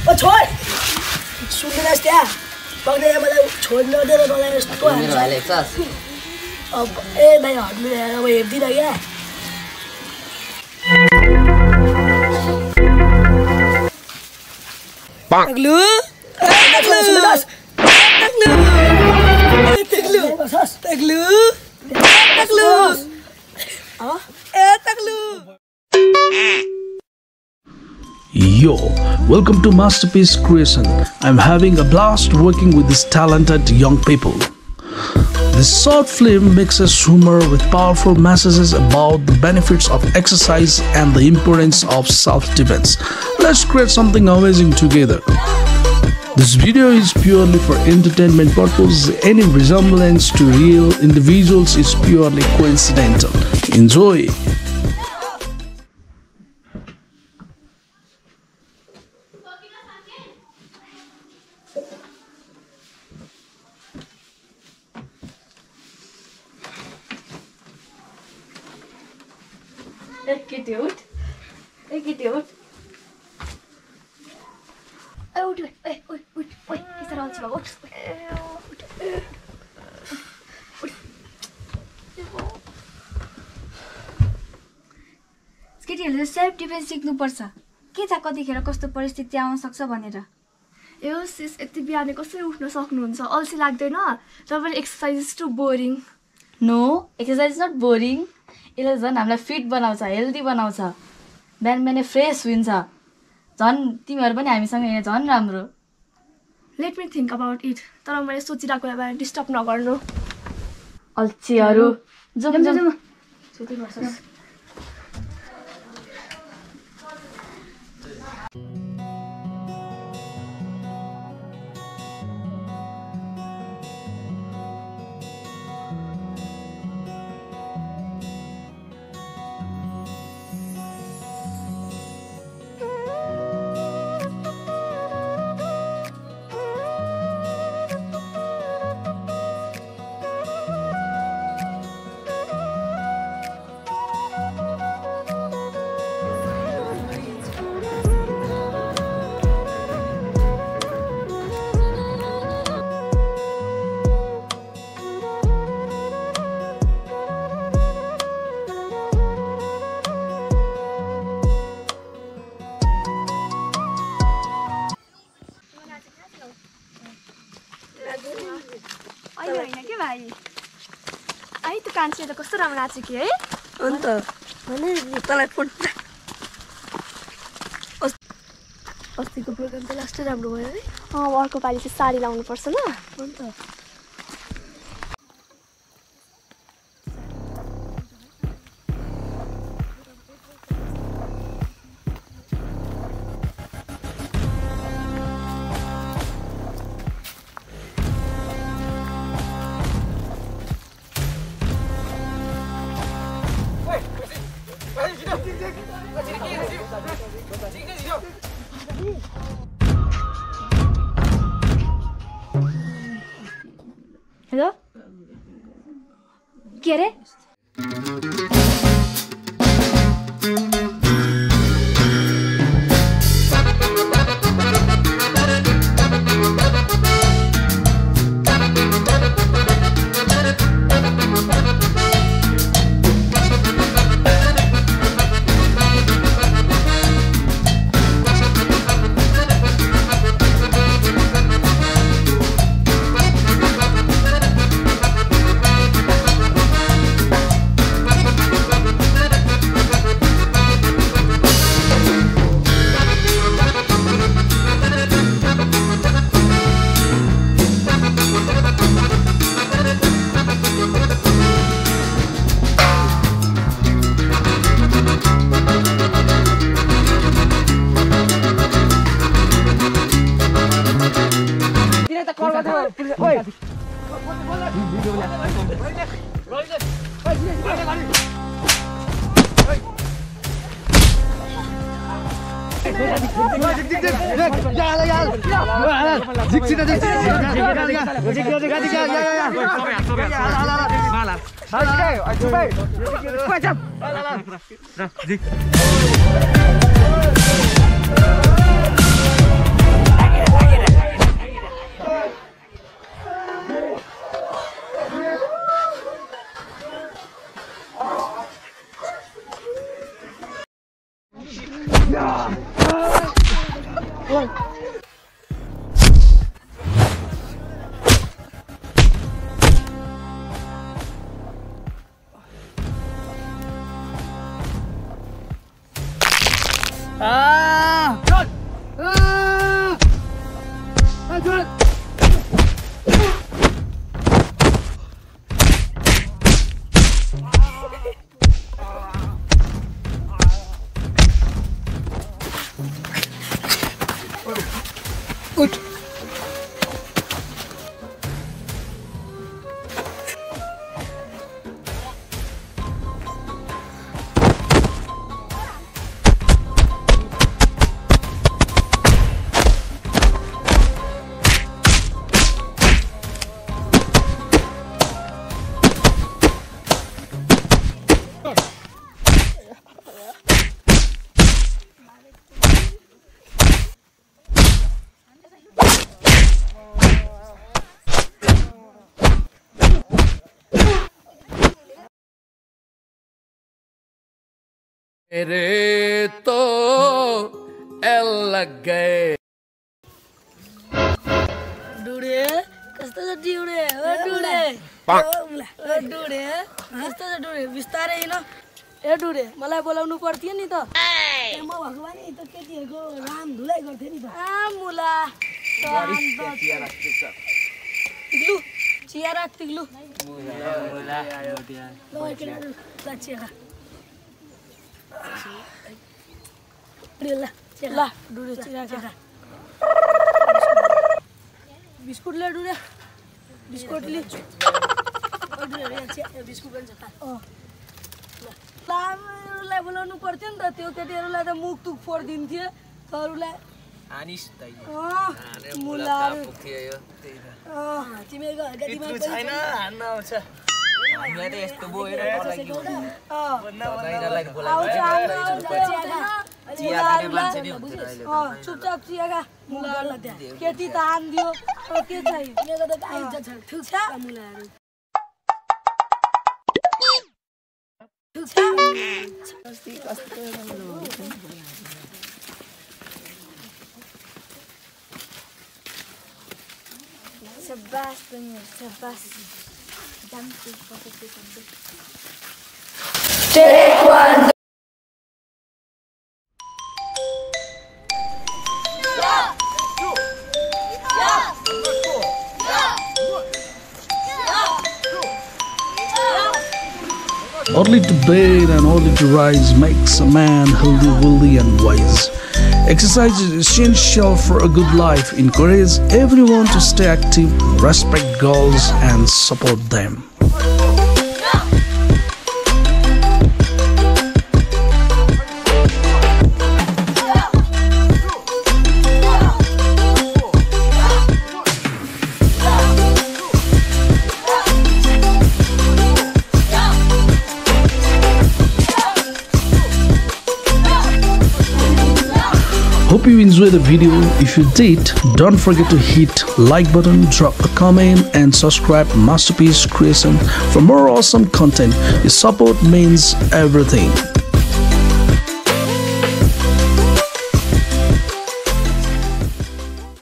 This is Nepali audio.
ओ छोड सुन्दैनस् त्यहाँ बग्ने मलाई छोड्न दिएर मलाई यस्तो मेरो भाइले हेर्छस् अब ए भाइ हट्नु अब हेर्दिन क्या तग्लु Yo, welcome to Masterpiece Creation. I'm having a blast working with these talented young people. This short film mixes humor with powerful messages about the benefits of exercise and the importance of self-defense. Let's create something amazing together. This video is purely for entertainment purposes. Any resemblance to real individuals is purely coincidental. Enjoy! Get out. Get out. Uठ किस तरह चला उठ केटीहरूले सेल्फ डिफेन्स सिक्नुपर्छ के छ कतिखेर कस्तो परिस्थिति आउन सक्छ भनेर यो सिस यति बिहानै कसरी उठ्न सक्नुहुन्छ अल्छी लाग्दैन तपाईले exercise is too boring no exercise not boring यसले झन् हामीलाई फिट बनाउँछ हेल्दी बनाउँछ बिहान बिहानै फ्रेस हुन्छ झन् तिमीहरू पनि हामीसँग यहाँ झन् राम्रो let me think about it तर मैले सोचिरहेको बेला डिस्टर्ब नगर्नु अल्छीहरू जाउँ छुट्टी गर्छस् आई त कान्छे त कस्तो राम्रो नाच्यो कि है अन्त भने तलाई फुट्छ अस्तिको प्रोग्राम त लास्टै राम्रो भयो है अर्को पालि चाहिँ साडी लाउनु पर्छ ल अन्त हेलो के अरे मेरे तो एल लग गए डुडे कस्तो छ डिउडे ओ डुडे ओ डुडे कस्तो छ डुडे बिस्तारै हिँड ए डुडे मलाई बोलाउनु पर्थ्यो नि त म भगवान नि त केटीहरुको राम धुलाई गर्थे नि त आ मुला तिग्लु चिया राख तिग्लु मुला आयो दिया ल केटा चिया ला डुडे चिया खा बिस्कुट ले डुडे बिस्कुट ले डुडे चिया बिस्कुट पनि छ खा लामलाई बोलाउनु पर्थ्यो नि त त्यो केटीहरुलाई त मुख तुक फोड्दिन्थ्यो तरुलाई आनिस तै मुला पुग्थ्यो यो तिमीको दिमाग छैन हान्न आउँछ हामी त यस्तो बोएर लागि दाइरालाई बोलाएको चिया खाने मान्छे नि हुन्छ अहिले चुपचाप चिया खा मुला केटी त हान्दियो के चाहियो तिमीको त आइज छ ठुक छ मुलाहरु Sebas punya, sebas. Jam tu, Take one. Early to bed and early to rise makes a man healthy, wealthy and wise. Exercise is essential for a good life. Encourage everyone to stay active, respect girls and support them. Hope you enjoyed the video. If you did, don't forget to hit like button, drop a comment and subscribe Masterpiece Creation for more awesome content. Your support means everything.